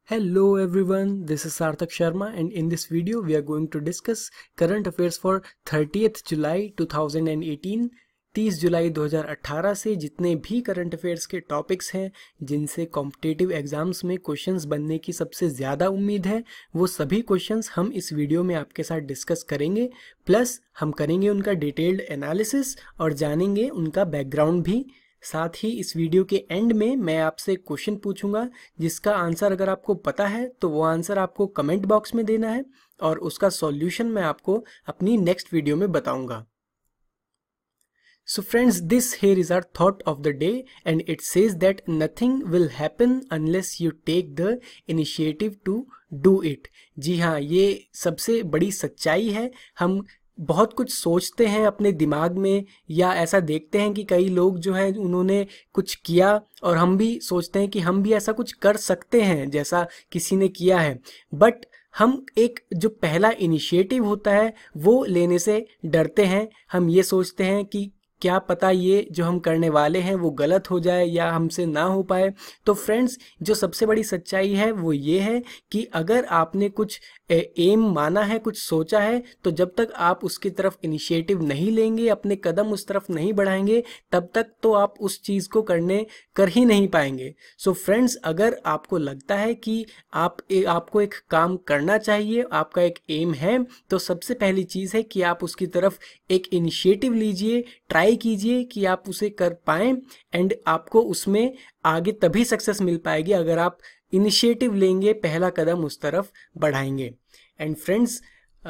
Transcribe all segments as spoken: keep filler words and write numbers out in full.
Hello everyone, this is Sarthak Sharma and in this video we are going to discuss current affairs for thirtieth July two thousand eighteen. तीस जुलाई दो हज़ार अठारह से जितने भी current affairs के topics हैं जिनसे कॉम्पिटिटिव एग्जाम्स में क्वेश्चंस बनने की सबसे ज़्यादा उम्मीद है वो सभी क्वेश्चंस हम इस वीडियो में आपके साथ डिस्कस करेंगे। प्लस हम करेंगे उनका डिटेल्ड एनालिसिस और जानेंगे उनका बैकग्राउंड भी। साथ ही इस वीडियो के एंड में मैं आपसे क्वेश्चन पूछूंगा जिसका आंसर अगर आपको पता है तो वो आंसर आपको कमेंट बॉक्स में देना है और उसका सॉल्यूशन मैं आपको अपनी नेक्स्ट वीडियो में बताऊंगा। So friends, this here is our thought of the day and it says that nothing will happen unless you take the initiative to do it। जी हाँ, ये सबसे बड़ी सच्चाई है। हम बहुत कुछ सोचते हैं अपने दिमाग में या ऐसा देखते हैं कि कई लोग जो हैं उन्होंने कुछ किया और हम भी सोचते हैं कि हम भी ऐसा कुछ कर सकते हैं जैसा किसी ने किया है, बट हम एक जो पहला इनिशिएटिव होता है वो लेने से डरते हैं। हम ये सोचते हैं कि क्या पता ये जो हम करने वाले हैं वो गलत हो जाए या हमसे ना हो पाए। तो फ्रेंड्स, जो सबसे बड़ी सच्चाई है वो ये है कि अगर आपने कुछ एम माना है, कुछ सोचा है, तो जब तक आप उसकी तरफ इनिशिएटिव नहीं लेंगे, अपने कदम उस तरफ नहीं बढ़ाएंगे, तब तक तो आप उस चीज़ को करने कर ही नहीं पाएंगे। सो फ्रेंड्स, अगर आपको लगता है कि आप ए, आपको एक काम करना चाहिए, आपका एक एम है, तो सबसे पहली चीज़ है कि आप उसकी तरफ एक इनिशिएटिव लीजिए, ट्राई कीजिए कि आप उसे कर पाएं एंड आपको उसमें आगे तभी सक्सेस मिल पाएगी अगर आप इनिशिएटिव लेंगे, पहला कदम उस तरफ बढ़ाएंगे। And friends,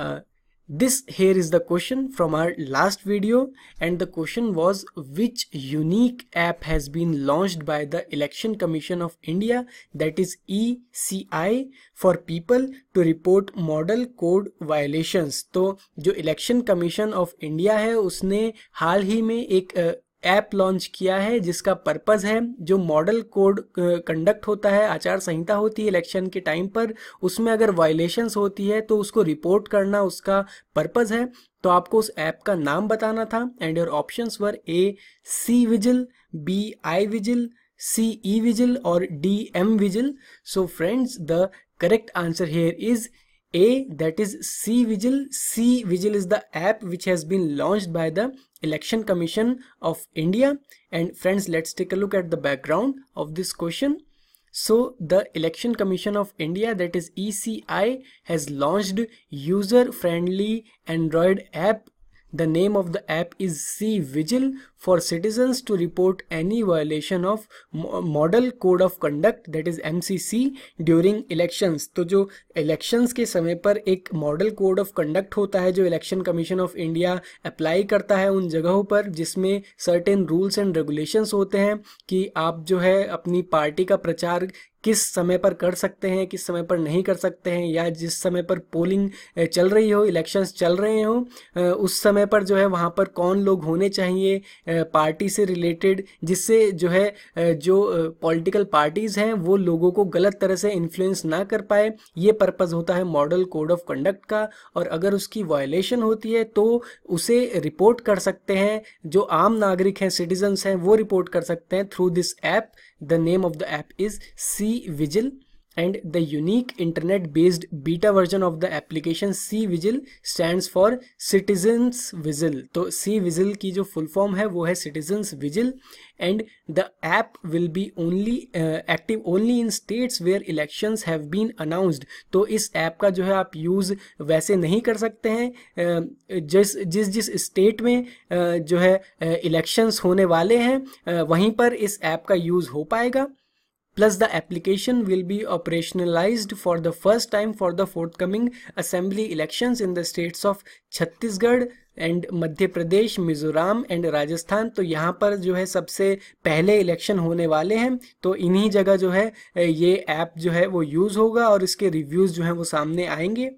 this here is the question from our last video and the question was which unique app has been launched by the Election Commission of India, that is E C I, for people to report model code violations। तो जो Election Commission of India है उसने हाल ही में एक app launch किया है जिसका पर्पस है जो मॉडल कोड कंडक्ट होता है, आचार संहिता होती है इलेक्शन के टाइम पर, उसमें अगर वायलेशंस होती है तो उसको रिपोर्ट करना उसका पर्पस है। तो आपको उस ऐप का नाम बताना था and your options were A C vigil, B I vigil, C E vigil और D M vigil. So friends, the correct answer here is A, that is C Vigil. C Vigil is the app which has been launched by the Election Commission of India. And friends, let's take a look at the background of this question. So the Election Commission of India, that is E C I, has launched user-friendly Android app. The name of the app is C Vigil for citizens to report any violation of Model Code of Conduct, that is M C C, during elections। तो जो elections के समय पर एक model code of conduct होता है जो Election Commission of India apply करता है उन जगहों पर जिसमें सर्टेन रूल्स एंड रेगुलेशंस होते हैं कि आप जो है अपनी पार्टी का प्रचार किस समय पर कर सकते हैं, किस समय पर नहीं कर सकते हैं, या जिस समय पर पोलिंग चल रही हो, इलेक्शंस चल रहे हो, उस समय पर जो है वहाँ पर कौन लोग होने चाहिए पार्टी से रिलेटेड, जिससे जो है जो पॉलिटिकल पार्टीज़ हैं वो लोगों को गलत तरह से इन्फ्लुएंस ना कर पाए। ये पर्पस होता है मॉडल कोड ऑफ कंडक्ट का। और अगर उसकी वायलेशन होती है तो उसे रिपोर्ट कर सकते हैं, जो आम नागरिक हैं, सिटीजन्स हैं, वो रिपोर्ट कर सकते हैं through this app. The name of the app is C Vigil and the unique internet based beta version of the application C Vigil stands for Citizens Vigil। तो C Vigil की जो full form है वो है Citizens Vigil and the app will be only uh, active only in states where elections have been announced। तो इस app का जो है आप यूज़ वैसे नहीं कर सकते हैं uh, जिस जिस जिस स्टेट में uh, जो है इलेक्शंस uh, होने वाले हैं uh, वहीं पर इस ऐप का यूज़ हो पाएगा। Plus, the application will be operationalized for the first time for the forthcoming assembly elections in the states of Chhattisgarh and Madhya Pradesh, Mizoram and Rajasthan. तो यहाँ पर जो है सबसे पहले इलेक्शन होने वाले हैं, तो इन्हीं जगह जो है ये ऐप जो है वो यूज़ होगा और इसके रिव्यूज़ जो हैं वो सामने आएंगे।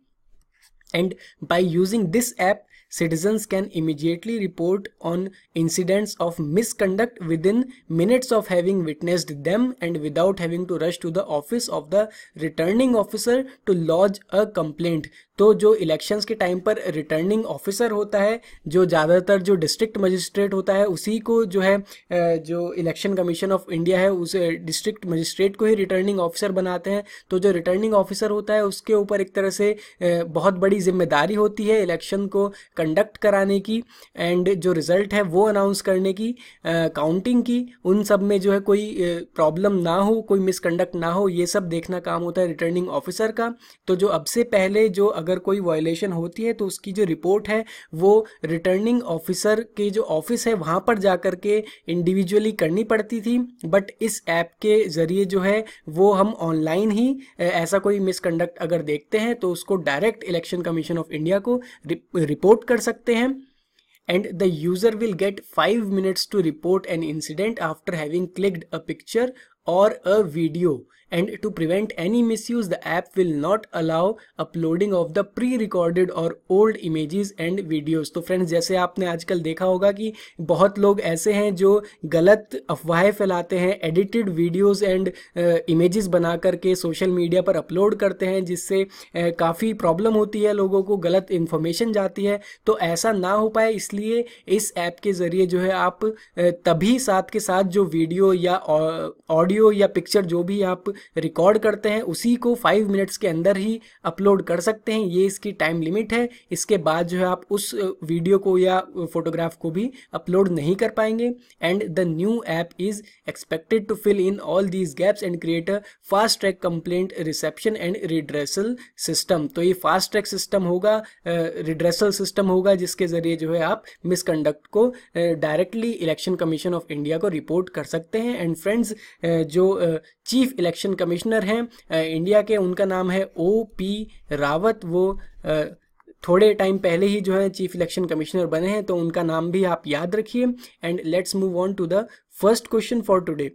And by using this app, citizens can immediately report on incidents of misconduct within minutes of having witnessed them and without having to rush to the office of the returning officer to lodge a complaint। तो जो elections के time पर returning officer होता है, जो ज़्यादातर जो district magistrate होता है, उसी को जो है जो इलेक्शन कमीशन ऑफ इंडिया है उस डिस्ट्रिक्ट मजिस्ट्रेट को ही रिटर्निंग ऑफिसर बनाते हैं। तो जो रिटर्निंग ऑफिसर होता है उसके ऊपर एक तरह से बहुत बड़ी जिम्मेदारी होती है इलेक्शन को कंडक्ट कराने की, एंड जो रिजल्ट है वो अनाउंस करने की, काउंटिंग की, उन सब में जो है कोई प्रॉब्लम ना हो, कोई मिसकंडक्ट ना हो, ये सब देखना काम होता है रिटर्निंग ऑफिसर का। तो जो अब से पहले जो अगर कोई वायलेशन होती है तो उसकी जो रिपोर्ट है वो रिटर्निंग ऑफिसर के जो ऑफिस है वहाँ पर जा कर के इंडिविजुअली करनी पड़ती थी, बट इस ऐप के ज़रिए जो है वो हम ऑनलाइन ही ऐसा कोई मिसकंडक्ट अगर देखते हैं तो उसको direct Election Commission of India को रिपोर्ट कर सकते हैं। And the user will get five minutes to report an incident after having clicked a picture or a video. And to prevent any misuse, the app will not allow uploading of the pre-recorded or old images and videos. तो friends, जैसे आपने आजकल देखा होगा कि बहुत लोग ऐसे हैं जो गलत अफवाहें फैलाते हैं, एडिटेड वीडियोस एंड इमेजेस बना करके सोशल मीडिया पर अपलोड करते हैं, जिससे uh, काफ़ी प्रॉब्लम होती है, लोगों को गलत इन्फॉर्मेशन जाती है। तो ऐसा ना हो पाए इसलिए इस ऐप के ज़रिए जो है आप uh, तभी साथ के साथ जो वीडियो या ऑडियो या पिक्चर जो भी आप रिकॉर्ड करते हैं उसी को फाइव मिनट्स के अंदर ही अपलोड कर सकते हैं। ये इसकी टाइम लिमिट है, इसके बाद जो है आप उस वीडियो को या फोटोग्राफ को भी अपलोड नहीं कर पाएंगे। And the new app is expected to fill in all these gaps and create a fast track complaint reception and redressal system. तो ये फास्ट ट्रैक सिस्टम होगा, रिड्रेसल सिस्टम होगा, जिसके जरिए जो है आप मिसकंडक्ट को directly Election Commission of India को रिपोर्ट कर सकते हैं। एंड फ्रेंड्स, जो चीफ इलेक्शन कमिश्नर हैं इंडिया के, उनका नाम है ओ पी रावत। वो थोड़े टाइम पहले ही जो है चीफ इलेक्शन कमिश्नर बने हैं, तो उनका नाम भी आप याद रखिए। And let's move on to the first question for today.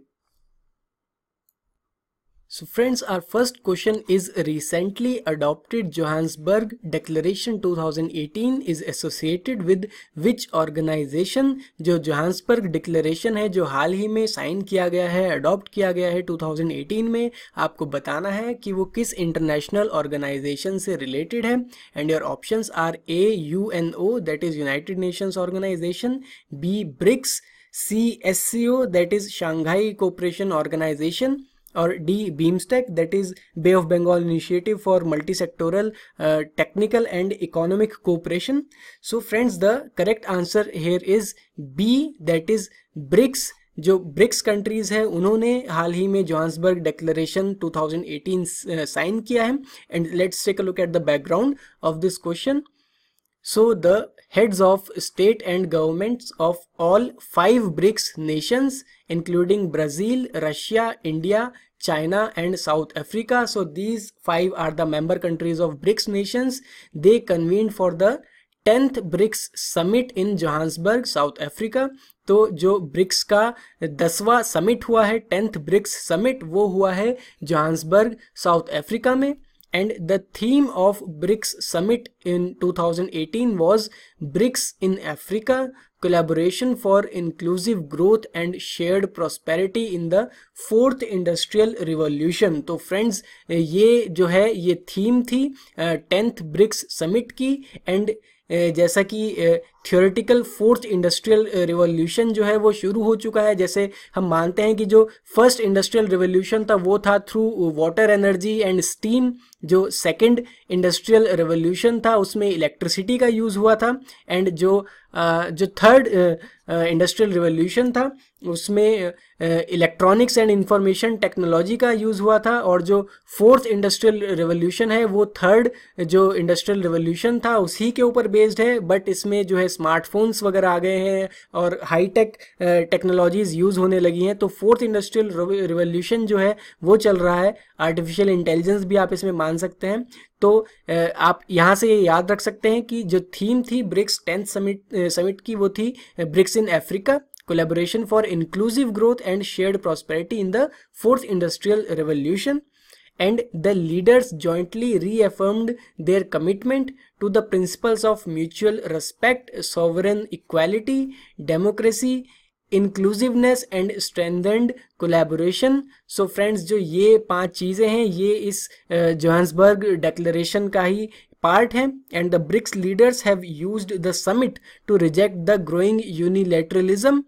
So friends, our first question is recently adopted Johannesburg Declaration twenty eighteen is associated with which organization? जो Johannesburg Declaration है, जो हाल ही में साइन किया गया है, अडॉप्ट किया गया है twenty eighteen में, आपको बताना है कि वो किस इंटरनेशनल ऑर्गेनाइजेशन से रिलेटेड है। And your options are A U N O that is United Nations Organisation, B BRICS, C S C O that is Shanghai Cooperation Organisation, और D BIMSTEC that is Bay of Bengal Initiative for Multi-Sectoral uh, Technical and Economic Cooperation. So friends, the correct answer here is B, that is BRICS. जो BRICS countries है उन्होंने हाल ही में Johannesburg declaration twenty eighteen sign किया है। And let's take a look at the background of this question. So the heads of state and governments of all five BRICS nations, including Brazil, Russia, India, China and South Africa. So these five are the member countries of BRICS nations. They convened for the tenth BRICS summit in Johannesburg, South Africa. तो जो BRICS का दसवां summit हुआ है, tenth BRICS summit, वो हुआ है Johannesburg, South Africa में। And the theme of BRICS Summit in twenty eighteen was BRICS in Africa, collaboration for inclusive growth and shared prosperity in the fourth industrial revolution. तो friends, ये जो है ये theme थी टेंथ ब्रिक्स समिट की। And जैसा कि theoretical fourth industrial revolution जो है वो शुरू हो चुका है। जैसे हम मानते हैं कि जो फर्स्ट इंडस्ट्रियल रिवॉल्यूशन था वो था through water energy and steam, जो सेकंड इंडस्ट्रियल रिवॉल्यूशन था उसमें इलेक्ट्रिसिटी का यूज़ हुआ था, एंड जो uh, जो थर्ड इंडस्ट्रियल रिवॉल्यूशन था उसमें इलेक्ट्रॉनिक्स एंड इंफॉर्मेशन टेक्नोलॉजी का यूज़ हुआ था, और जो फोर्थ इंडस्ट्रियल रिवॉल्यूशन है वो थर्ड जो इंडस्ट्रियल रिवॉल्यूशन था उसी के ऊपर बेस्ड है। बट इसमें जो है स्मार्टफोन्स वगैरह आ गए हैं और हाई टेक टेक्नोलॉजीज यूज़ होने लगी हैं। तो फोर्थ इंडस्ट्रियल रिवॉल्यूशन जो है वो चल रहा है, आर्टिफिशियल इंटेलिजेंस भी आप इसमें मान सकते हैं। तो आप यहाँ से ये याद रख सकते हैं कि जो थीम थी ब्रिक्स टेंथ समिट समिट की वो थी BRICS in Africa, collaboration for inclusive growth and shared prosperity in the fourth industrial revolution. And the leaders jointly reaffirmed their commitment to the principles of mutual respect, sovereign equality, democracy, inclusiveness and strengthened collaboration. So friends, जो ये पांच चीज़ें हैं ये इस Johannesburg declaration का ही part है and the BRICS leaders have used the summit to reject the growing unilateralism,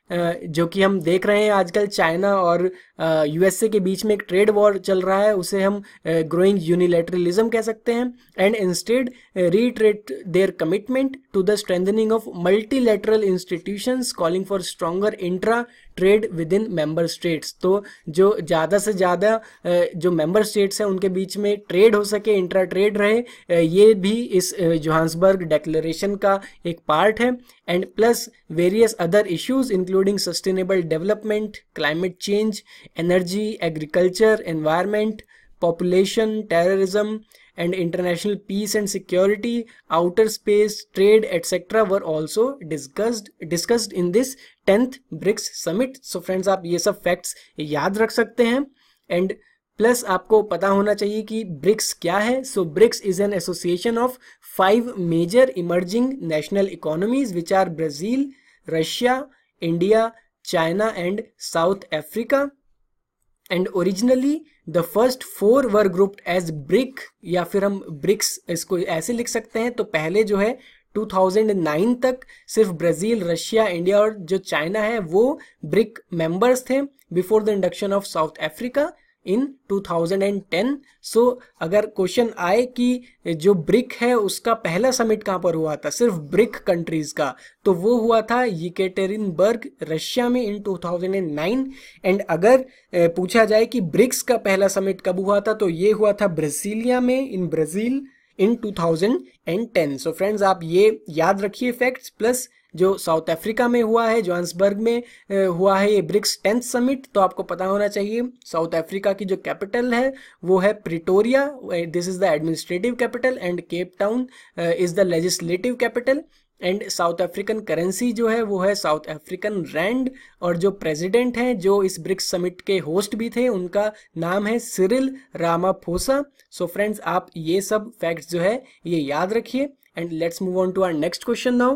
जो कि हम देख रहे हैं आजकल चाइना और यूएसए के बीच में एक ट्रेड वॉर चल रहा है, उसे हम ग्रोइंग यूनिलैटरलिज्म कह सकते हैं, and instead retreat their commitment to the strengthening of multilateral institutions calling for stronger intra trade within member states. तो जो ज़्यादा से ज़्यादा जो मेंबर स्टेट्स हैं उनके बीच में ट्रेड हो सके, इंट्रा ट्रेड रहे, ये भी इस जोहान्सबर्ग डेक्लेरेशन का एक पार्ट है, and plus various other issues including sustainable development, climate change, energy, agriculture, environment, population, terrorism, and international peace and security, outer space, trade, et cetera were also discussed discussed in this tenth BRICS summit. So friends, आप ये सब facts याद रख सकते हैं, and plus आपको पता होना चाहिए कि ब्रिक्स क्या है. So BRICS is an association of five major emerging national economies which are Brazil, Russia, India, China and South Africa. And originally the first four were grouped as BRIC, या फिर हम ब्रिक्स इसको ऐसे लिख सकते हैं. तो पहले जो है दो हज़ार नौ तक सिर्फ ब्राजील, रशिया, इंडिया और जो चाइना है वो ब्रिक मेंबर्स थे before the induction of South Africa in दो हज़ार दस. सो so, अगर क्वेश्चन आए कि जो ब्रिक है उसका पहला समिट कहाँ पर हुआ था सिर्फ ब्रिक कंट्रीज का, तो वो हुआ था येकेटेरिनबर्ग, रशिया में इन दो हज़ार नौ. एंड अगर पूछा जाए कि ब्रिक्स का पहला समिट कब हुआ था, तो ये हुआ था ब्राजीलिया में, इन ब्राजील इन दो हज़ार दस. सो फ्रेंड्स, आप ये याद रखिए फैक्ट्स. प्लस जो साउथ अफ्रीका में हुआ है, जोहान्सबर्ग में हुआ है ये ब्रिक्स टेंथ समिट, तो आपको पता होना चाहिए साउथ अफ्रीका की जो कैपिटल है वो है Pretoria, this is the administrative capital, and Cape Town is the legislative capital. And South African currency जो है वो है साउथ अफ्रीकन रैंड, और जो प्रेसिडेंट हैं जो इस ब्रिक्स समिट के होस्ट भी थे उनका नाम है सिरिल रामाफोसा. सो फ्रेंड्स, आप ये सब फैक्ट्स जो है ये याद रखिए. And let's move on to our next question now.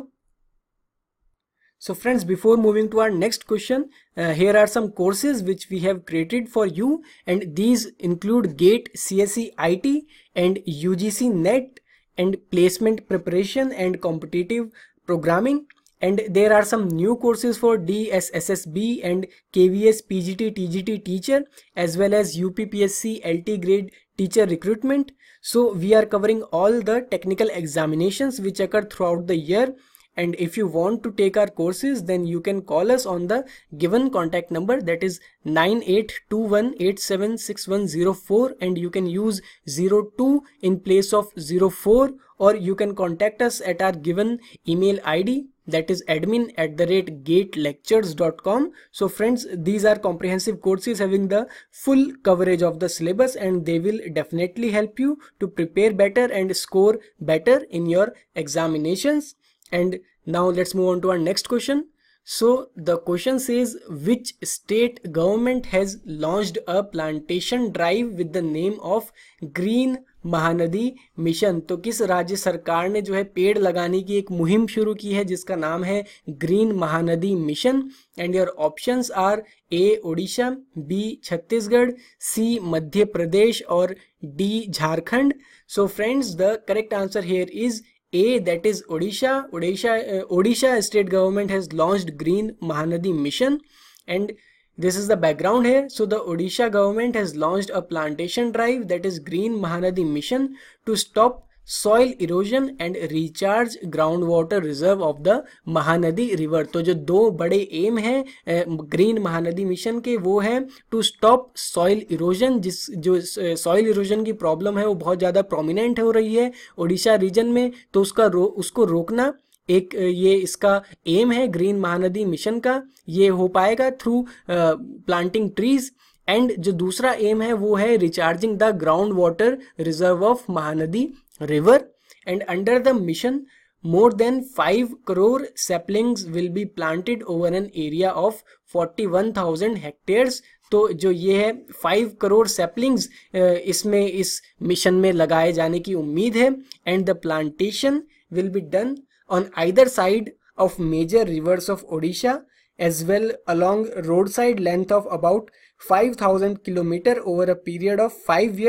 So friends, before moving to our next question, uh, here are some courses which we have created for you, and these include GATE, C S E I T and U G C NET and placement preparation and competitive programming. And there are some new courses for D S S S B and K V S P G T T G T teacher, as well as U P P S C L T grade teacher recruitment. So we are covering all the technical examinations which occur throughout the year. And if you want to take our courses, then you can call us on the given contact number, that is nine eight two one eight seven six one zero four, and you can use zero two in place of zero four, or you can contact us at our given email I D, that is admin at the rate gatelectures dot com. So friends, these are comprehensive courses having the full coverage of the syllabus, and they will definitely help you to prepare better and score better in your examinations. And now let's move on to our next question. So the question says, which state government has launched a plantation drive with the name of Green Mahanadi mission. तो किस राज्य सरकार ने जो है पेड़ लगाने की एक मुहिम शुरू की है जिसका नाम है green Mahanadi mission. And your options are A Odisha, B Chhattisgarh, C Madhya Pradesh और D Jharkhand. So friends, the correct answer here is A, that is Odisha. Odisha, uh, Odisha state government has launched Green Mahanadi mission, and this is the background here. So the Odisha government has launched a plantation drive, that is Green Mahanadi mission, to stop soil erosion and recharge groundwater reserve of the Mahanadi river. तो जो दो बड़े M हैं green Mahanadi mission के वो है to stop soil erosion, जिस जो सॉइल इरोजन की प्रॉब्लम है वो बहुत ज़्यादा प्रोमिनेंट हो रही है ओडिशा रीजन में, तो उसका रो, उसको रोकना एक ये इसका एम है ग्रीन महानदी मिशन का. ये हो पाएगा थ्रू प्लांटिंग ट्रीज. एंड जो दूसरा एम है वो है recharging the ground water reserve of Mahanadi river. And under the mission, more than five crore saplings will be planted over an area of forty-one thousand hectares. तो जो ये है five crore saplings इसमें इस मिशन में लगाए जाने की उम्मीद है. And the plantation will be done on either side of major rivers of Odisha as well along roadside length of about five thousand kilometer over a period of five years.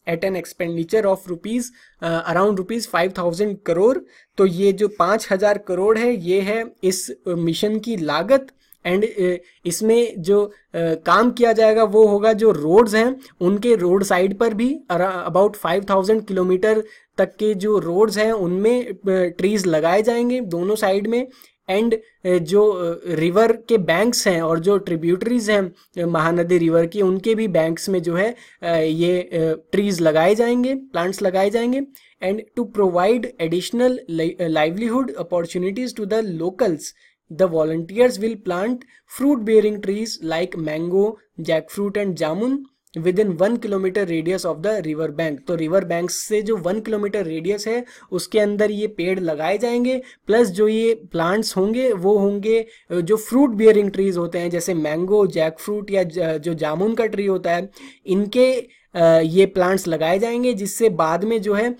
At an expenditure of rupees around rupees five thousand crore. तो ये जो पाँच हजार करोड़ है ये है इस mission की लागत। एंड इसमें जो uh, काम किया जाएगा वो होगा जो रोड्स हैं उनके रोड साइड पर भी अबाउट फाइव थाउजेंड किलोमीटर तक के जो रोड्स हैं उनमें ट्रीज लगाए जाएंगे दोनों साइड में। एंड जो रिवर के बैंक्स हैं और जो ट्रिब्यूटरीज हैं महानदी रिवर की उनके भी बैंक्स में जो है ये ट्रीज लगाए जाएंगे, प्लांट्स लगाए जाएंगे। And to provide additional livelihood opportunities to the locals, the volunteers will plant fruit bearing trees like mango, jackfruit and jamun within one kilometer radius of the river bank। तो river banks से जो one kilometer radius है उसके अंदर ये पेड़ लगाए जाएंगे। प्लस जो ये प्लांट्स होंगे वो होंगे जो फ्रूट बियरिंग ट्रीज होते हैं जैसे मैंगो, जैक फ्रूट या जो जामुन का ट्री होता है, इनके ये प्लांट्स लगाए जाएंगे जिससे बाद में जो है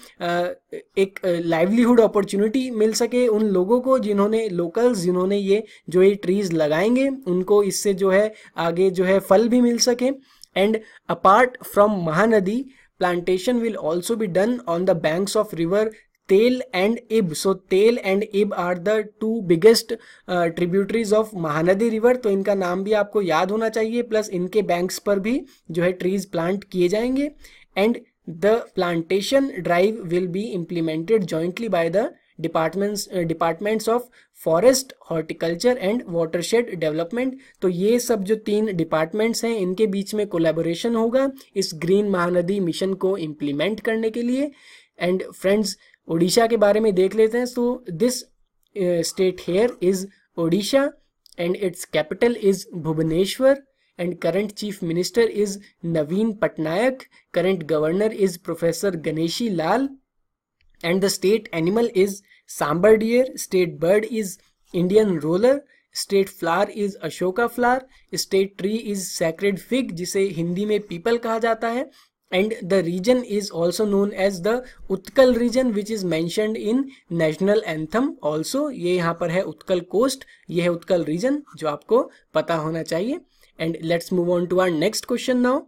एक लाइवलीहुड अपॉर्चुनिटी मिल सके उन लोगों को जिन्होंने लोकल्स जिन्होंने ये जो ये ट्रीज लगाएंगे उनको इससे जो है आगे जो है फल भी मिल सके। And apart from Mahanadi, plantation will also be done on the banks of river Tel and Ib. So Tel and Ib are the two biggest tributaries of Mahanadi river. तो इनका नाम भी आपको याद होना चाहिए। प्लस इनके बैंक्स पर भी जो है ट्रीज प्लांट किए जाएंगे। And the plantation drive will be implemented jointly by the departments departments of forest, horticulture and watershed development. तो ये सब जो तीन डिपार्टमेंट्स हैं इनके बीच में कोलैबोरेशन होगा इस ग्रीन महानदी मिशन को इम्प्लीमेंट करने के लिए। एंड फ्रेंड्स, ओडिशा के बारे में देख लेते हैं। So this state here is Odisha and its capital is Bhubaneswar and current chief minister is Naveen Patnaik, current governor is professor Ganeshi Lal and the state animal is sambar deer, state bird is Indian roller, state flower is Ashoka flower, state tree is sacred fig जिसे हिंदी में people कहा जाता है। And the region is also known as the Utkal region which is mentioned in national anthem also। ये यहाँ पर है Utkal coast, ये है उत्कल region जो आपको पता होना चाहिए। And let's move on to our next question now।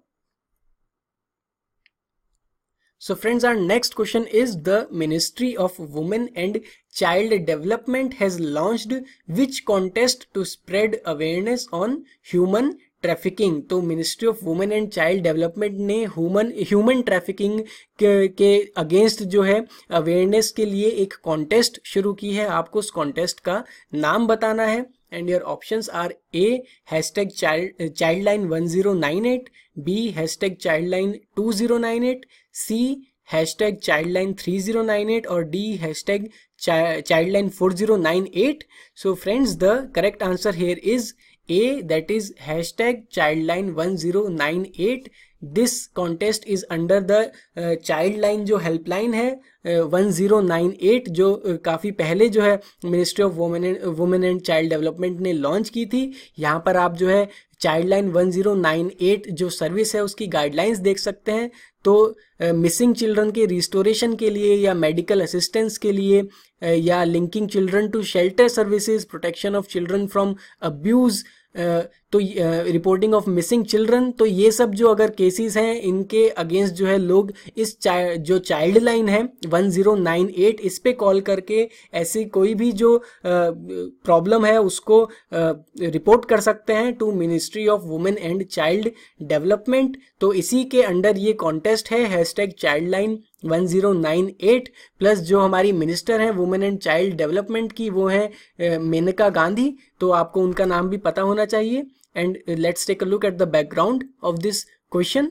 So friends, our next question is the Ministry of Women and Child Development has launched which contest to spread awareness on human trafficking. तो ministry of women and child development ने human human trafficking के, के against जो है awareness के लिए एक contest शुरू की है। आपको उस कॉन्टेस्ट का नाम बताना है। And your options are A hashtag child child line one zero nine eight, B hashtag child line two zero nine eight, C hashtag child line three zero nine eight और D hashtag child line four zero nine eight. So friends, the correct answer here is A, that is hashtag childline one zero nine eight। This contest is under the uh, childline जो helpline है one zero nine eight जो uh, काफ़ी पहले जो है ministry of women and women and child development ने launch की थी। यहाँ पर आप जो है childline one zero nine eight जो सर्विस है उसकी गाइडलाइंस देख सकते हैं। तो मिसिंग uh, चिल्ड्रन के रिस्टोरेशन के लिए या मेडिकल असिस्टेंस के लिए uh, या linking children to shelter services, protection of children from abuse, तो रिपोर्टिंग ऑफ मिसिंग चिल्ड्रन, तो ये सब जो अगर केसेस हैं इनके अगेंस्ट जो है लोग इस जो चाइल्ड लाइन है वन जीरो नाइन एट इस पे कॉल करके ऐसी कोई भी जो प्रॉब्लम है उसको रिपोर्ट कर सकते हैं to ministry of women and child development. तो इसी के अंडर ये कॉन्टेस्ट है hashtag child line one zero nine eight. Plus जो हमारी मिनिस्टर हैं वुमेन एंड चाइल्ड डेवलपमेंट की वो है मेनका गांधी, तो आपको उनका नाम भी पता होना चाहिए। And let's take a look at the background of this question.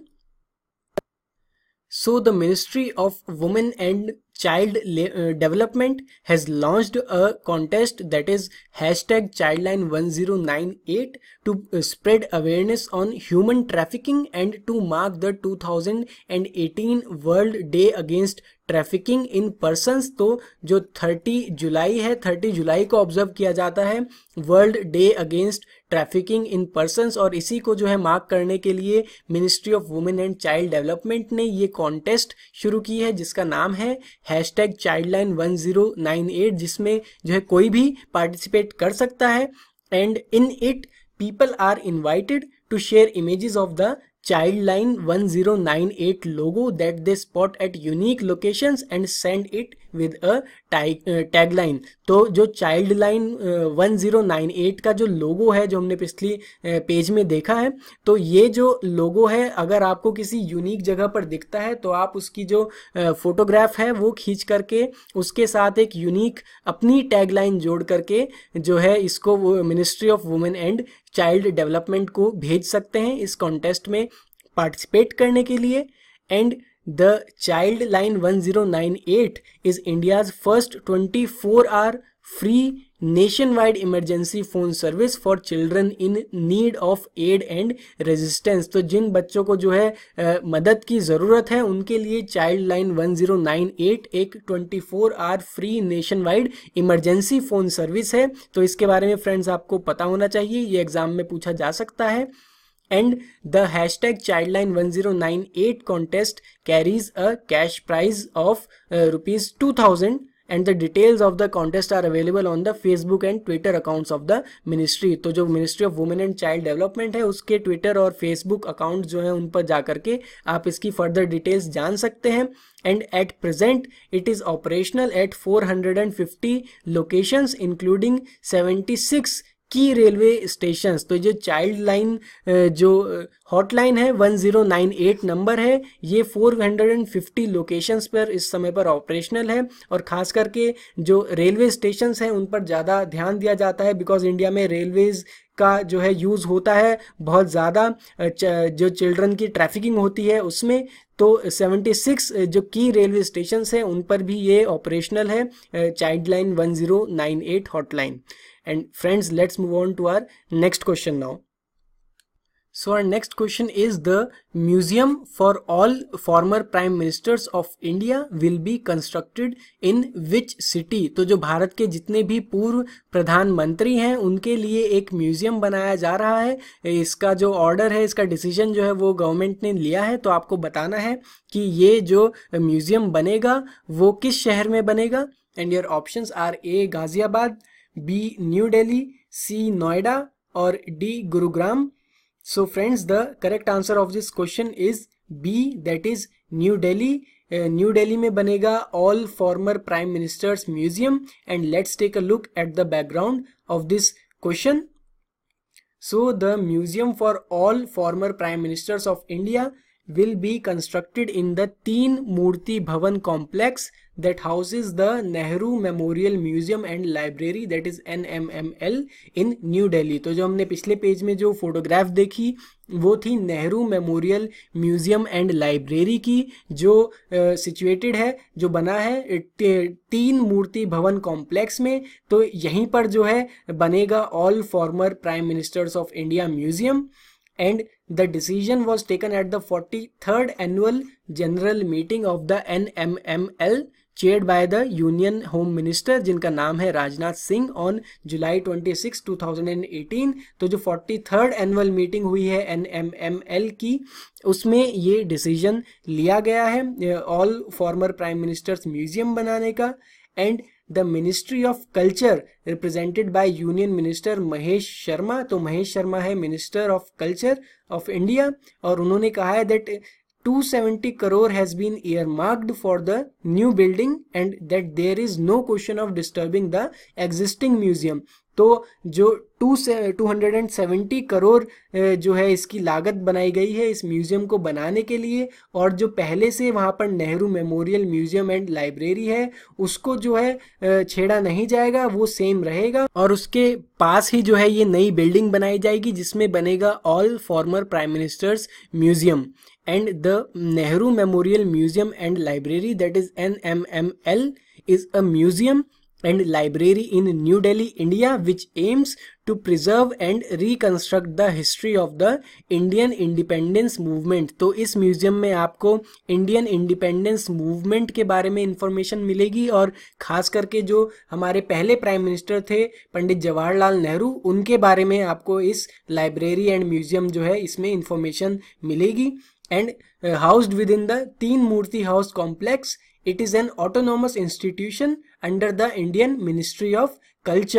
So the Ministry of Women and Child uh, Development has launched a contest that is hashtag childline one zero nine eight to uh, spread awareness on human trafficking and to mark the two thousand eighteen World Day Against trafficking in persons. तो जो तीस जुलाई है, तीस जुलाई को observe किया जाता है world day against trafficking in persons, और इसी को जो है मार्क करने के लिए ministry of women and child development ने ये कॉन्टेस्ट शुरू की है जिसका नाम है hashtag childline one zero nine eight, जिसमें जो है कोई भी पार्टिसिपेट कर सकता है। And in it people are invited to share images of the Childline one zero nine eight logo that they spot at unique locations and send it with a tagline। तो जो Childline one zero nine eight का जो लोगो है जो हमने पिछली page में देखा है, तो ये जो लोगो है अगर आपको किसी यूनिक जगह पर दिखता है तो आप उसकी जो फोटोग्राफ है वो खींच करके उसके साथ एक यूनिक अपनी टैगलाइन जोड़ करके जो है इसको वो ministry of women and child development को भेज सकते हैं इस कॉन्टेस्ट में पार्टिसिपेट करने के लिए। And the child line one zero nine eight is India's first twenty-four hour free nationwide emergency phone service for children in need of aid and resistance। तो जिन बच्चों को जो है आ, मदद की ज़रूरत है उनके लिए child line one zero nine eight एक twenty-four hour free nation wide emergency phone service है। तो इसके बारे में फ्रेंड्स आपको पता होना चाहिए, ये एग्ज़ाम में पूछा जा सकता है। And the hashtag childline one zero nine eight contest carries a cash prize of uh, rupees two thousand and the details of the contest are available on the Facebook and Twitter accounts of the ministry। तो जो ministry of women and child development है उसके Twitter और Facebook account जो है उन पर जा करके आप इसकी फर्दर डिटेल्स जान सकते हैं। And at present it is operational at four hundred fifty locations including seventy-six की रेलवे स्टेशंस। तो जो चाइल्ड लाइन जो हॉटलाइन है one zero nine eight नंबर है ये four hundred fifty लोकेशंस पर इस समय पर ऑपरेशनल है। और ख़ास करके जो रेलवे स्टेशंस हैं उन पर ज़्यादा ध्यान दिया जाता है बिकॉज इंडिया में रेलवेज़ का जो है यूज़ होता है बहुत ज़्यादा, जो चिल्ड्रन की ट्रैफिकिंग होती है उसमें। तो seventy-six जो की रेलवे स्टेशंस हैं उन पर भी ये ऑपरेशनल है child line one zero nine eight hotline. And friends, let's move on to our next question now. So our next question is the museum for all former prime ministers of India will be constructed in which city? तो जो भारत के जितने भी पूर्व प्रधानमंत्री हैं उनके लिए एक म्यूजियम बनाया जा रहा है। इसका जो ऑर्डर है, इसका डिसीजन जो है वो गवर्नमेंट ने लिया है। तो आपको बताना है कि ये जो म्यूजियम बनेगा वो किस शहर में बनेगा। And your options are A Ghaziabad, B New Delhi, C Noida or D Gurugram। So friends, the correct answer of this question is B, that is New Delhi। uh, New Delhi में बनेगा all former prime ministers museum। and let's take a look at the background of this question। So the museum for all former prime ministers of India will be constructed in the Teen Murti Bhavan complex that houses the Nehru Memorial Museum and Library, that is N M M L in New Delhi। तो जो हमने पिछले page में जो photograph देखी वो थी Nehru memorial museum and library की, जो सिचुएटेड uh, है, जो बना है तीन मूर्ति भवन कॉम्प्लेक्स में। तो यहीं पर जो है बनेगा all former prime ministers of India museum. And the decision was taken at the forty-third annual general meeting of the N M M L chaired by the Union Home Minister जिनका नाम है Rajnath Singh on July twenty-sixth two thousand eighteen। तो जो forty-third annual meeting हुई है N M M L की उसमें ये डिसीजन लिया गया है all former prime ministers museum बनाने का। And the ministry of culture represented by union minister Mahesh Sharma. तो महेश शर्मा है minister of culture of India और उन्होंने कहा है that two hundred seventy crore has been earmarked for the new building and that there is no question of disturbing the existing museum। तो जो two hundred seventy crore जो है इसकी लागत बनाई गई है इस म्यूजियम को बनाने के लिए, और जो पहले से वहाँ पर Nehru memorial museum and library है उसको जो है छेड़ा नहीं जाएगा, वो सेम रहेगा। और उसके पास ही जो है ये नई बिल्डिंग बनाई जाएगी जिसमें बनेगा all former prime ministers museum. And the Nehru memorial museum and library, that is N M M L, is a museum and library in New Delhi, India, which aims to preserve and reconstruct the history of the Indian independence movement। तो इस museum में आपको Indian independence movement के बारे में information मिलेगी और खास करके जो हमारे पहले प्राइम मिनिस्टर थे पंडित जवाहरलाल नेहरू उनके बारे में आपको इस लाइब्रेरी एंड म्यूजियम जो है इसमें इंफॉर्मेशन मिलेगी। And housed within the Teen Murti house complex, it is an autonomous institution under the Indian Ministry of Culture।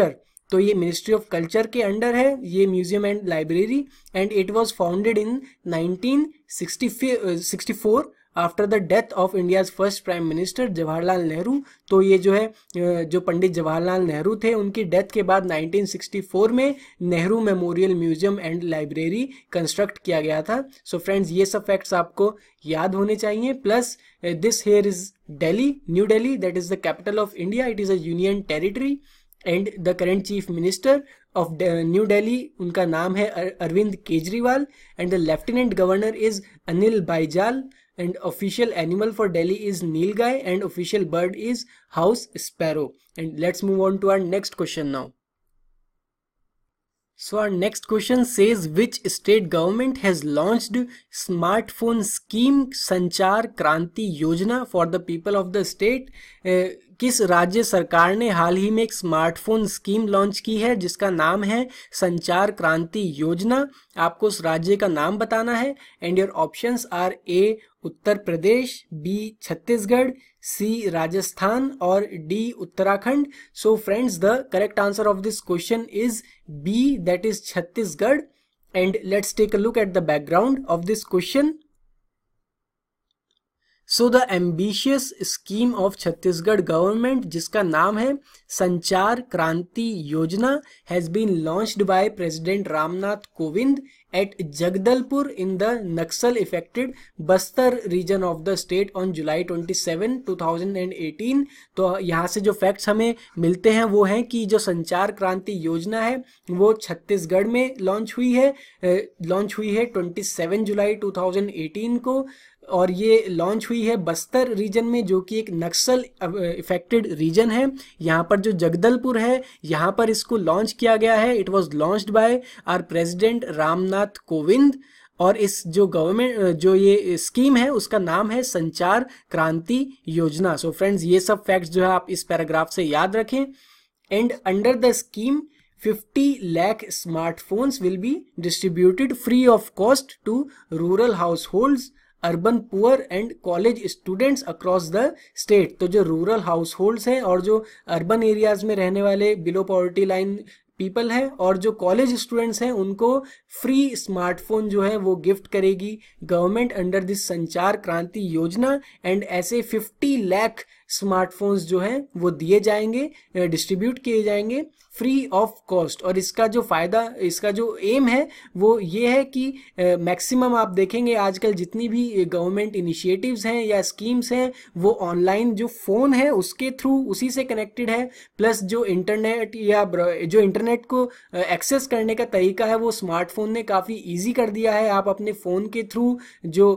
तो ये मिनिस्ट्री ऑफ कल्चर के अंडर है ये museum and library, and it was founded in nineteen sixty four after the death of India's first prime minister Jawaharlal Nehru. तो ये जो है जो पंडित जवाहरलाल नेहरू थे उनकी डेथ के बाद नाइनटीन सिक्सटी फोर में Nehru memorial museum and library construct किया गया था। सो so फ्रेंड्स, ये सब फैक्ट्स आपको याद होने चाहिए। Plus this here is Delhi, new Delhi, that is the capital of India, it is a union territory, and the current chief minister of new Delhi उनका नाम है Arvind Kejriwal, and the lieutenant governor is Anil Baijal, and official animal for Delhi is nilgai, and official bird is house sparrow. And let's move on to our next question now. So our next question says, which state government has launched smartphone scheme Sanchar Kranti Yojana for the people of the state? uh, किस राज्य सरकार ने हाल ही में एक smartphone scheme launch की है जिसका नाम है संचार क्रांति योजना? आपको उस राज्य का नाम बताना है, and your options are A Uttar Pradesh, B Chhattisgarh, C Rajasthan और D Uttarakhand. So friends, the correct answer of this question is B, that is Chhattisgarh. And let's take a look at the background of this question. So the ambitious scheme of Chhattisgarh government, जिसका नाम है Sanchar Kranti Yojana, has been launched by president Ramnath Kovind at Jagdalpur in the Naxal affected Bastar reason of the state on July twenty seven two thousand eighteen. तो यहाँ से जो facts हमें मिलते हैं वो हैं कि जो संचार क्रांति योजना है वो छत्तीसगढ़ में लॉन्च हुई है लॉन्च हुई है twenty seven July two thousand eighteen को, और ये लॉन्च हुई है बस्तर रीजन में, जो कि एक नक्सल इफेक्टेड रीजन है। यहाँ पर जो जगदलपुर है यहाँ पर इसको लॉन्च किया गया है। It was launched by our president Ramnath Kovind, और इस जो गवर्नमेंट जो ये स्कीम है उसका नाम है संचार क्रांति योजना। सो फ्रेंड्स, ये सब फैक्ट्स जो है आप इस पैराग्राफ से याद रखें। And under the scheme fifty lakh smartphones will be distributed free of cost to rural households, urban poor and college students across the state. तो जो रूरल हाउस होल्ड्स हैं और जो अर्बन एरियाज में रहने वाले बिलो पॉवर्टी लाइन पीपल हैं और जो कॉलेज स्टूडेंट्स हैं उनको फ्री स्मार्टफोन जो है वो गिफ्ट करेगी गवर्नमेंट अंडर दिस संचार क्रांति योजना। एंड ऐसे फिफ्टी लाख स्मार्टफोन्स जो हैं वो दिए जाएंगे, डिस्ट्रीब्यूट किए जाएंगे फ्री ऑफ कॉस्ट। और इसका जो फ़ायदा, इसका जो एम है वो ये है कि मैक्सिमम आप देखेंगे आजकल जितनी भी गवर्नमेंट इनिशिएटिव्स हैं या स्कीम्स हैं वो ऑनलाइन जो फ़ोन है उसके थ्रू उसी से कनेक्टेड है, प्लस जो इंटरनेट या जो इंटरनेट को एक्सेस करने का तरीका है वो स्मार्टफोन ने काफ़ी ईजी कर दिया है। आप अपने फ़ोन के थ्रू जो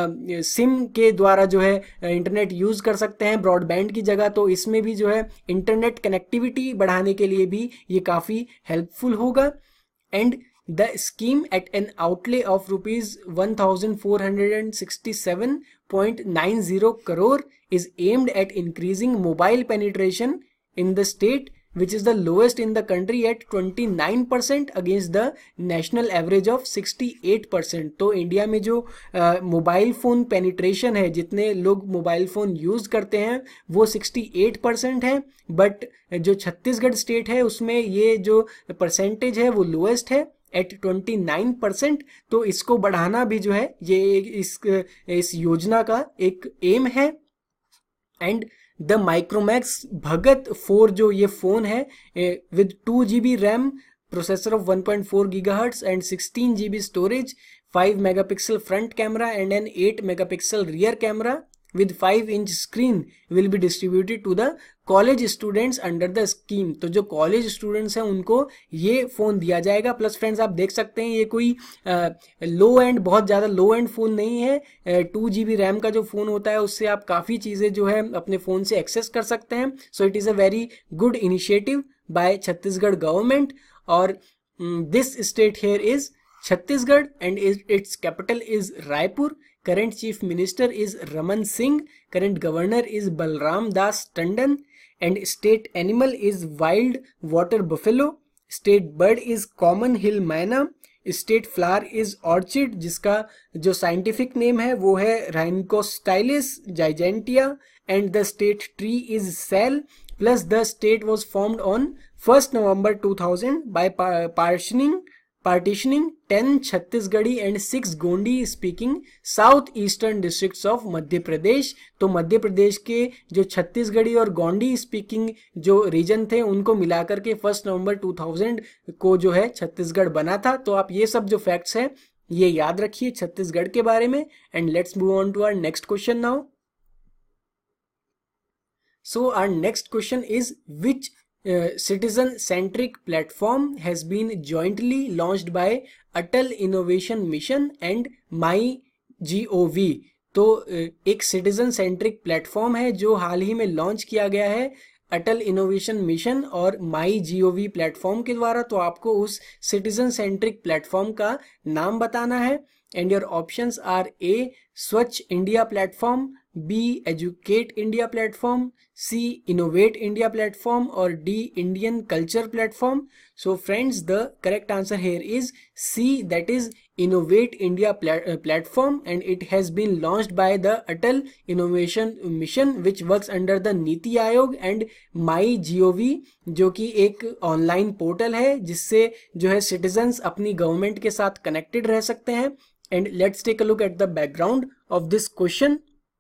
सिम के द्वारा जो है इंटरनेट यूज़ कर सकते हैं ब्रॉडबैंड की जगह। तो इसमें भी जो है इंटरनेट कनेक्टिविटी बढ़ाने के लिए भी ये काफ़ी हेल्पफुल होगा। And the scheme at an outlay of rupees one thousand four hundred sixty seven point nine zero crore is aimed at increasing mobile penetration in the state, which is the lowest in the country at twenty-nine percent against the national average of sixty-eight percent। तो India में जो mobile phone penetration है, जितने लोग mobile phone use करते हैं वो अड़सठ परसेंट है, बट जो छत्तीसगढ़ स्टेट है उसमें ये जो परसेंटेज है वो लोएस्ट है एट ट्वेंटी नाइन परसेंट। तो इसको बढ़ाना भी जो है ये इस इस योजना का एक एम है। And the Micromax Bharat four जो ये फ़ोन है with two G B RAM, processor of one point four gigahertz and sixteen G B storage, five megapixel front camera and an eight megapixel rear camera with five inch screen will be distributed to the college students under the scheme। तो जो college students हैं उनको ये phone दिया जाएगा। Plus friends आप देख सकते हैं ये कोई लो एंड बहुत ज़्यादा लो एंड फ़ोन नहीं है। टू जी बी रैम का जो फ़ोन होता है उससे आप काफ़ी चीज़ें जो है अपने फ़ोन से एक्सेस कर सकते हैं। So it is a very good initiative by Chhattisgarh government. और this state here is Chhattisgarh and its capital is Raipur. Current Chief Minister is Raman Singh. Current Governor is Balram Das Tandon. And state animal is wild water buffalo. State bird is common hill myna. State flower is orchid, जिसका जो scientific name है वो है Rhynchostylis gigantea. And the state tree is sal. Plus the state was formed on first November two thousand by partitioning partitioning ten Chhattisgarhi and six Gondi speaking south eastern districts of Madhya Pradesh. तो मध्य प्रदेश के जो छत्तीसगढ़ी और Gondi speaking जो reason थे उनको मिलाकर के first November two thousand को जो है छत्तीसगढ़ बना था। तो आप ये सब जो फैक्ट्स हैं ये याद रखिए छत्तीसगढ़ के बारे में। And let's move on to our next question now. So our next question is which Uh, citizen-centric platform has been jointly launched by Atal Innovation Mission and MyGov। तो uh, एक सिटीजन सेंट्रिक प्लेटफॉर्म है जो हाल ही में launch किया गया है अटल innovation mission और माई जीओवी प्लेटफॉर्म के द्वारा। तो आपको उस सिटीजन सेंट्रिक प्लेटफॉर्म का नाम बताना है। And your options are A Swachh India platform, B educate India platform, C innovate India platform और D Indian culture platform. So friends the correct answer here is C, that is innovate India platform and it has been launched by the Atal innovation mission which works under the NITI Aayog and my gov, जो कि एक online portal है जिससे जो है citizens अपनी government के साथ कनेक्टेड रह सकते हैं। And let's take a look at the background of this question.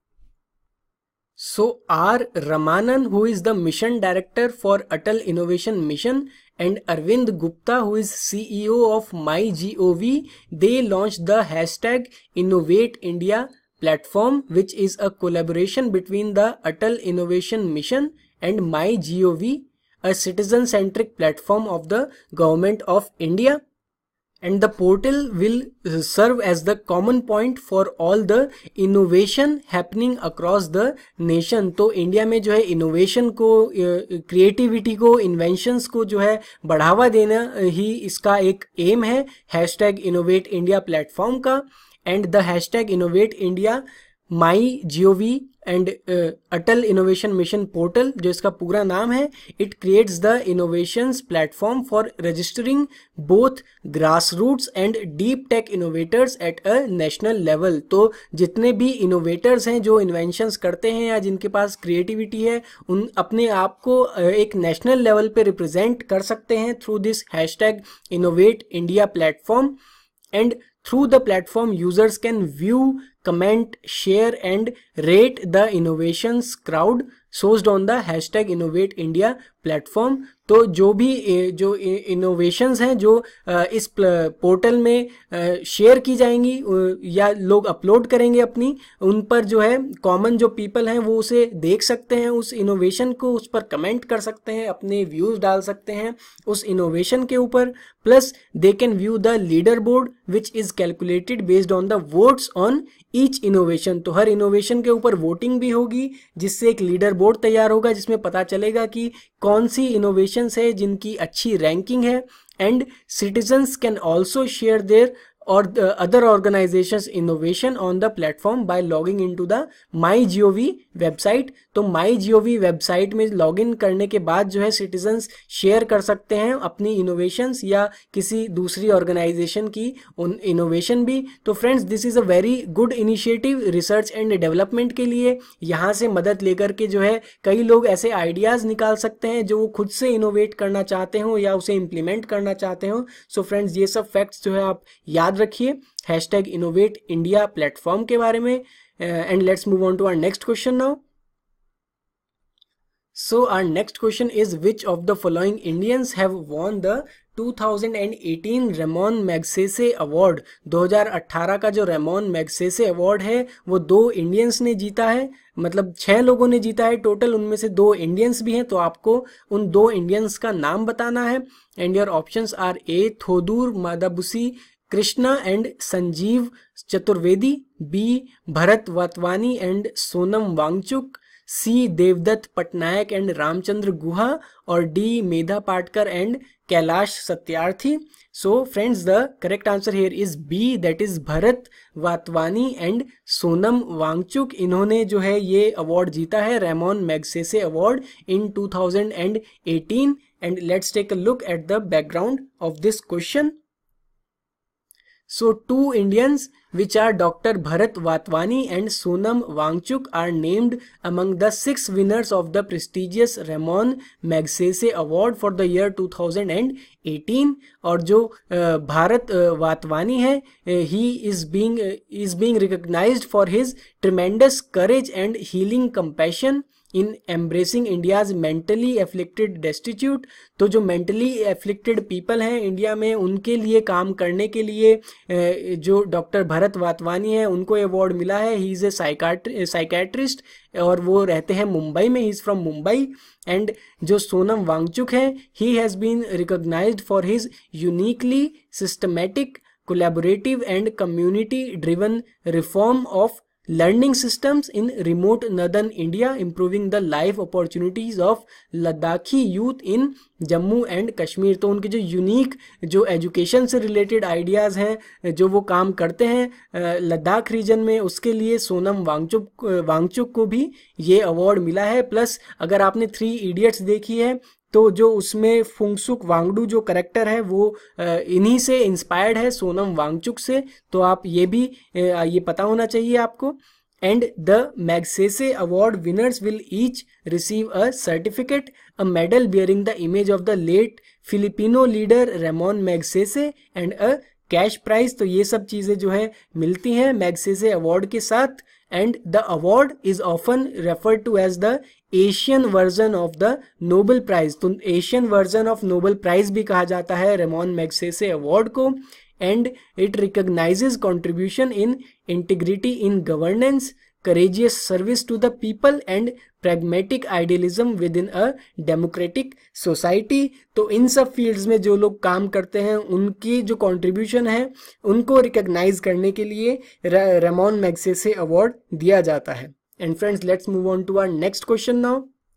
So R Ramanan, who is the mission director for Atal Innovation Mission, and Arvind Gupta, who is C E O of MyGov, they launched the hashtag Innovate India platform, which is a collaboration between the Atal Innovation Mission and MyGov, a citizen-centric platform of the Government of India. And the portal will serve as the common point for all the innovation happening across the nation। तो India में जो है innovation को, creativity को, inventions को जो है बढ़ावा देना ही इसका एक एम है हैशटैग इनोवेट इंडिया प्लेटफॉर्म का। And the hashtag innovate India My Gov and Atal innovation mission portal, जो इसका पूरा नाम है, it creates the innovations platform for registering both grass roots and deep tech innovators at a national level. तो जितने भी innovators हैं जो इन्वेंशंस करते हैं या जिनके पास क्रिएटिविटी है, उन अपने आप को एक नेशनल लेवल पे रिप्रेजेंट कर सकते हैं through this hashtag innovate India platform. And through the platform users can view, comment, share and rate the innovations crowd sourced on the hashtag innovate India platform। तो जो भी जो इनोवेशंस हैं जो इस पोर्टल में शेयर की जाएंगी या लोग अपलोड करेंगे अपनी, उन पर जो है कॉमन जो पीपल हैं वो उसे देख सकते हैं, उस इनोवेशन को, उस पर कमेंट कर सकते हैं, अपने व्यूज डाल सकते हैं उस इनोवेशन के ऊपर। Plus they can view the leader board which is calculated based on the votes on each innovation. तो हर इनोवेशन के ऊपर वोटिंग भी होगी जिससे एक लीडर बोर्ड तैयार होगा जिसमें पता चलेगा कि कौन सी इनोवेशंस है जिनकी अच्छी रैंकिंग है। And citizens can also share their or the other organizations innovation on the platform by logging into the MyGov website। तो MyGov website में लॉगिन करने के बाद जो है सिटीजन्स शेयर कर सकते हैं अपनी इनोवेशंस या किसी दूसरी ऑर्गेनाइजेशन की उन इनोवेशन भी। तो friends this is a very good initiative research and development के लिए। यहाँ से मदद लेकर के जो है कई लोग ऐसे आइडियाज़ निकाल सकते हैं जो वो खुद से इनोवेट करना चाहते हो या उसे इम्प्लीमेंट करना चाहते हो। सो फ्रेंड्स ये सब फैक्ट्स जो है आप याद रखिए हैशटैग इनोवेट इंडिया प्लेटफॉर्म के बारे में। And let's move on to our next question now. So our next question is which of the following Indians have won the two thousand eighteen Ramon Magsaysay award. दो हज़ार अठारह का जो Ramon Magsaysay award है वो दो Indians ने जीता है, मतलब छह लोगों ने जीता है टोटल, उनमें से दो इंडियंस भी हैं। तो आपको उन दो इंडियंस का नाम बताना है। And your options are A Thodur Madabusi Krishna and Sanjiv Chaturvedi, B Bharat Vatwani and Sonam Wangchuk, C Devdutt Pattanaik and Ramachandra Guha और D Medha Patkar and Kailash Satyarthi. So friends the correct answer here is B, that is Bharat Vatwani and Sonam Wangchuk. इन्होंने जो है ये अवार्ड जीता है Ramon Magsaysay award in two thousand eighteen. And let's take a look at the background of this question. So two Indians, which are Doctor Bharat Watwani and Sonam Wangchuk, are named among the six winners of the prestigious Ramon Magsaysay Award for the year two thousand eighteen. और जो भारत वातवानी है, he is being is being recognized for his tremendous courage and healing compassion in embracing India's mentally afflicted destitute. तो जो mentally afflicted people हैं India में, उनके लिए काम करने के लिए जो डॉक्टर भरत वातवानी है उनको अवार्ड मिला है. ही इज़ ए साइकेट्रिस्ट और वो रहते हैं मुंबई में. He is from Mumbai. And जो सोनम वांगचुक है, he has been recognised for his uniquely systematic collaborative and community driven reform of learning systems in remote northern India, improving the life opportunities of Ladakhi youth in Jammu and Kashmir. तो उनके जो unique जो education से related ideas हैं जो वो काम करते हैं लद्दाख रीजन में, उसके लिए सोनम वांगचुक वांगचुक को भी ये अवार्ड मिला है. प्लस अगर आपने थ्री इडियट्स देखी है तो जो उसमें फुंगसुक वांगडू जो करेक्टर है वो इन्हीं से इंस्पायर्ड है, सोनम वांगचुक से. तो आप ये भी ये पता होना चाहिए आपको. And the Magsaysay award winners will each receive a certificate, a medal bearing the image of the late Filipino leader Ramon Magsaysay and a cash prize. तो ये सब चीज़ें जो है मिलती हैं मैग्सेसे अवार्ड के साथ. And the award is often referred to as the Asian version of the Nobel prize. तो Asian version of Nobel prize भी कहा जाता है रेमोन मैग्सेसे अवार्ड को. And it recognises contribution in integrity in governance, courageous service to the people and pragmatic idealism within a democratic society. तो इन सब fields में जो लोग काम करते हैं उनकी जो कंट्रीब्यूशन है उनको रिकॉग्नाइज करने के लिए रेमोन मैग्सेसे अवार्ड दिया जाता है. And friends, let's move on to our next question now.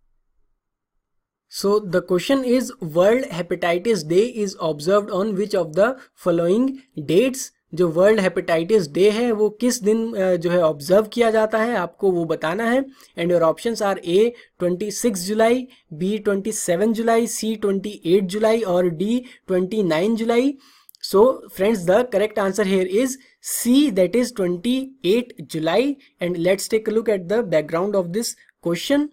So the question is, World Hepatitis Day is observed on which of the following dates? जो वर्ल्ड हेपेटाइटिस डे है वो किस दिन जो है ऑब्जर्व किया जाता है, आपको वो बताना है. And your options are A twenty six July, B twenty seven July, C twenty eight July और D twenty nine July. So friends, the correct answer here is C, that is twenty eight July. And let's take a look at the background of this question.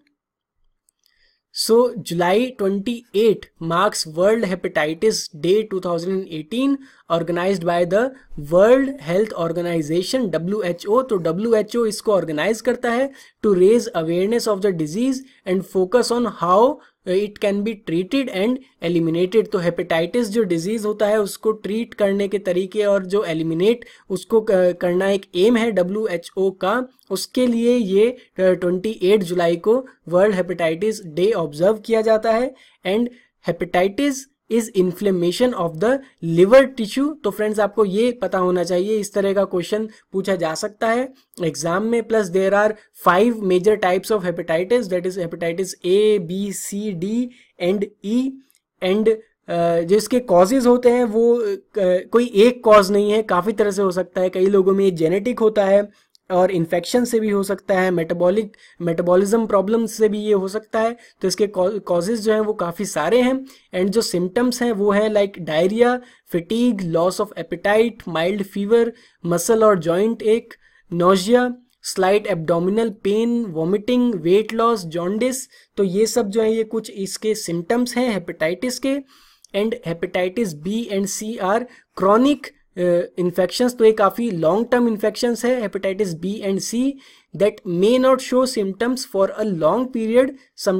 So July twenty-eighth marks World Hepatitis Day twenty eighteen, organized by the World Health Organization W H O. तो W H O इसको organize करता है to raise awareness of the disease and focus on how it can be treated and eliminated. तो hepatitis जो disease होता है उसको treat करने के तरीके और जो एलिमिनेट उसको करना एक एम है W H O का. उसके लिए ये ट्वेंटी एट जुलाई को वर्ल्ड हेपेटाइटिस डे ऑब्जर्व किया जाता है. And hepatitis is inflammation of the liver tissue. तो फ्रेंड्स, आपको ये पता होना चाहिए, इस तरह का क्वेश्चन पूछा जा सकता है एग्जाम में. Plus there are five major types of hepatitis, that is hepatitis A, B, C, D and E. And जो इसके कॉजेज होते हैं वो कोई एक कॉज नहीं है, काफ़ी तरह से हो सकता है. कई लोगों में जेनेटिक होता है और इन्फेक्शन से भी हो सकता है, मेटाबॉलिक मेटाबॉलिज्म प्रॉब्लम से भी ये हो सकता है. तो इसके कॉजेज जो हैं वो काफ़ी सारे हैं. एंड जो सिम्टम्स हैं वो हैं like diarrhoea, fatigue, loss of appetite, mild fever, muscle और joint ache, nausea, slight abdominal pain, vomiting, weight loss, jaundice. तो ये सब जो है ये कुछ इसके सिम्टम्स हैं हेपेटाइटिस के. And hepatitis B and C are chronic infections. तो ये काफ़ी लॉन्ग टर्म इन्फेक्शंस है hepatitis B and C, that may not show symptoms for a long period,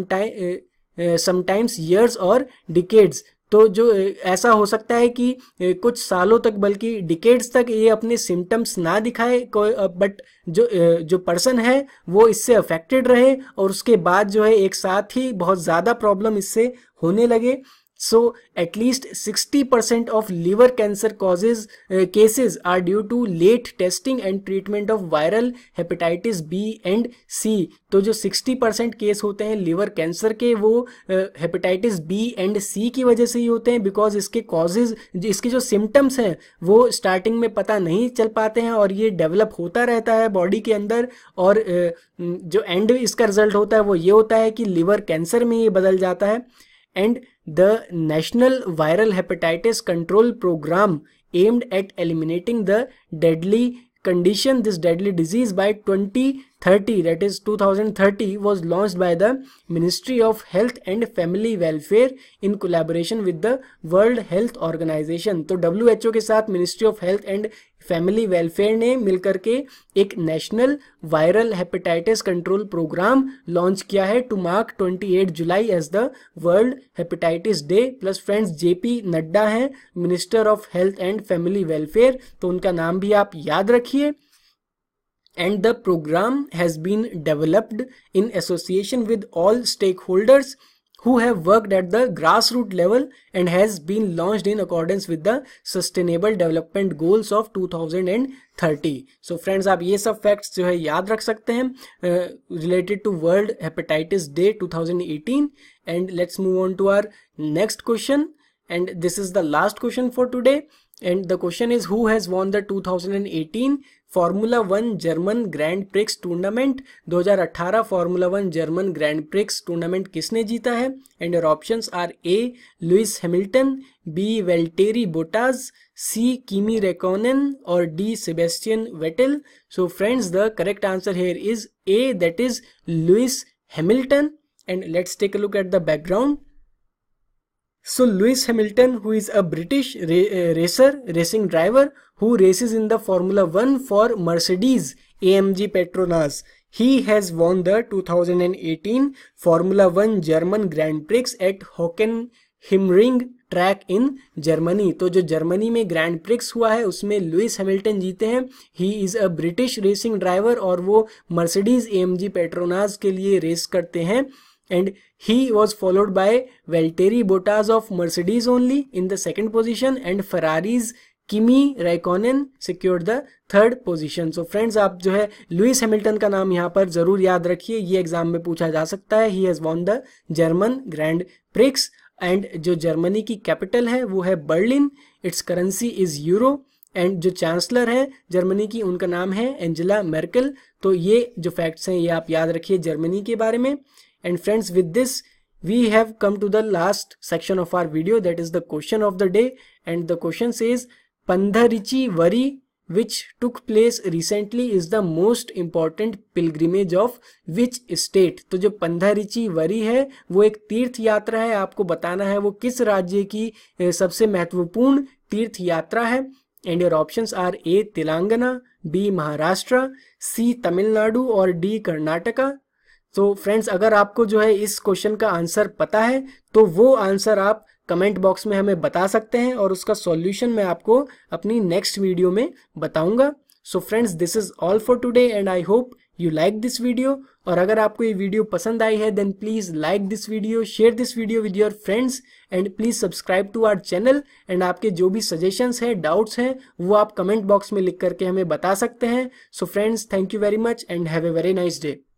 sometimes years और डिकेड्स. तो जो ऐसा हो सकता है कि कुछ सालों तक बल्कि डिकेड्स तक ये अपने सिम्टम्स ना दिखाए, बट जो जो पर्सन है वो इससे अफेक्टेड रहे और उसके बाद जो है एक साथ ही बहुत ज़्यादा प्रॉब्लम इससे होने लगे. So at least sixty percent of liver cancer causes uh, cases are due to late testing and treatment of viral hepatitis B and C. तो जो sixty percent केस होते हैं लिवर कैंसर के वो हेपेटाइटिस बी एंड सी की वजह से ही होते हैं, बिकॉज इसके कॉजेज इसके जो सिम्टम्स हैं वो स्टार्टिंग में पता नहीं चल पाते हैं और ये डेवलप होता रहता है बॉडी के अंदर. और uh, जो एंड इसका रिजल्ट होता है वो ये होता है कि लिवर कैंसर में ये बदल जाता है. And the national viral hepatitis control program aimed at eliminating the deadly condition, this deadly disease, by twenty thirty, that is two thousand thirty, was launched by the Ministry of Health and Family Welfare in collaboration with the World Health Organization। तो W H O के साथ ministry of health and family welfare ने मिलकर के एक national viral hepatitis control programme launch किया है to mark अट्ठाईस जुलाई as the world hepatitis day. Plus friends, JP Nadda हैं minister of health and family welfare, तो उनका नाम भी आप याद रखिए। And the program has been developed in association with all stakeholders who have worked at the grassroots level and has been launched in accordance with the sustainable development goals of two thousand thirty। so friends, आप ये सब facts जो है याद रख सकते हैं uh, related to World Hepatitis Day twenty eighteen। and let's move on to our next question, and this is the last question for today, and the question is, who has won the two thousand eighteen Formula One German Grand Prix tournament? दो हज़ार अठारह Formula One German Grand Prix tournament किसने जीता है? And your options are A Lewis Hamilton, B Valtteri Bottas, C Kimi Raikkonen और D Sebastian Vettel. So friends, the correct answer here is A, that is Lewis Hamilton. And let's take a look at the background. So Lewis Hamilton, who is a British ra uh, racer, racing driver, who races in the Formula One for Mercedes A M G Petronas, he has won the two thousand eighteen Formula One German Grand Prix at Hockenheimring track in Germany। तो जो Germany में grand prix हुआ है उसमें Louis Hamilton जीते हैं। He is a British racing driver और वो Mercedes A M G Petronas के लिए रेस करते हैं। And he was followed by Valtteri Bottas of Mercedes only in the second position, and Ferrari's Kimi Raikkonen secured the third position। So friends, आप जो है Lewis Hamilton का नाम यहाँ पर जरूर याद रखिए, ये एग्जाम में पूछा जा सकता है। He has won the German Grand Prix, and जो जर्मनी की कैपिटल है वो है Berlin, its currency is euro, and जो चांसलर है जर्मनी की उनका नाम है एंजेला मेर्केल। तो ये जो फैक्ट्स हैं ये आप याद रखिए जर्मनी के बारे में। And friends, with this we have come to the last section of our video, that is the question of the day, and the question says Pandharichi Vari, which took place recently, is the most important pilgrimage of which state? तो जो पंधारिची worry है वो एक तीर्थ यात्रा है, आपको बताना है वो किस राज्य की सबसे महत्वपूर्ण तीर्थ यात्रा है। And your options are A Telangana, B Maharashtra, C Tamil Nadu और डी कर्नाटका। तो फ्रेंड्स, अगर आपको जो है इस क्वेश्चन का आंसर पता है तो वो आंसर आप कमेंट बॉक्स में हमें बता सकते हैं और उसका सॉल्यूशन मैं आपको अपनी नेक्स्ट वीडियो में बताऊंगा। So friends, this is all for today and I hope you like this video. और अगर आपको ये वीडियो पसंद आई है then please like this video, share this video with your friends and please subscribe to our channel. And आपके जो भी सजेशंस हैं, डाउट्स हैं, वो आप कमेंट बॉक्स में लिख करके हमें बता सकते हैं। So friends, thank you very much and have a very nice day.